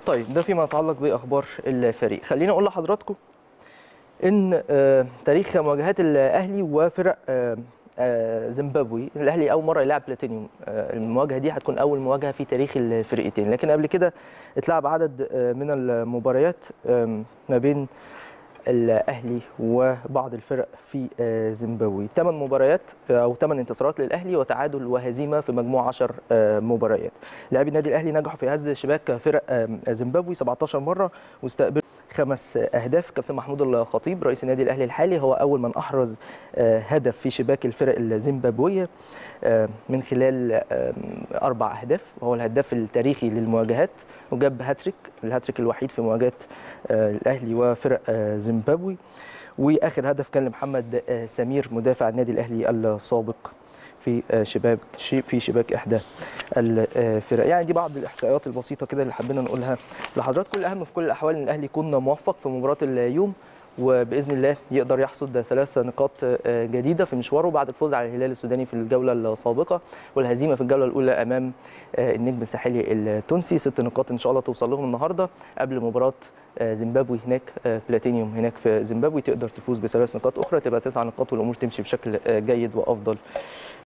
طيب ده فيما يتعلق باخبار الفريق. خليني اقول لحضراتكم ان تاريخ مواجهات الاهلي وفرق زيمبابوي، الاهلي اول مره يلعب بلاتينيوم. المواجهه دي هتكون اول مواجهه في تاريخ الفرقتين، لكن قبل كده اتلعب عدد من المباريات ما بين الاهلي وبعض الفرق في زيمبابوي. 8 مباريات او 8 انتصارات للاهلي وتعادل وهزيمه في مجموع 10 مباريات. لاعبي النادي الاهلي نجحوا في هز شباك فرق زيمبابوي 17 مره واستقبلوا 5 اهداف. كابتن محمود الخطيب رئيس النادي الاهلي الحالي هو اول من احرز هدف في شباك الفرق الزيمبابويه من خلال 4 اهداف، وهو الهداف التاريخي للمواجهات، وجاب هاتريك، الهاتريك الوحيد في مواجهه الاهلي وفرق زيمبابوي. واخر هدف كان لمحمد سمير مدافع النادي الاهلي السابق في شباك احدى الفرق. يعني دي بعض الاحصائيات البسيطه كده اللي حبينا نقولها لحضراتكم. الاهم في كل الاحوال ان الاهلي يكون موفق في مباراه اليوم، وباذن الله يقدر يحصد 3 نقاط جديده في مشواره بعد الفوز على الهلال السوداني في الجوله السابقه والهزيمه في الجوله الاولى امام النجم الساحلي التونسي. 6 نقاط ان شاء الله توصل لهم النهارده قبل مباراه زيمبابوي هناك، بلاتينيوم هناك في زيمبابوي. تقدر تفوز ب3 نقاط اخرى تبقى 9 نقاط والامور تمشي بشكل جيد وافضل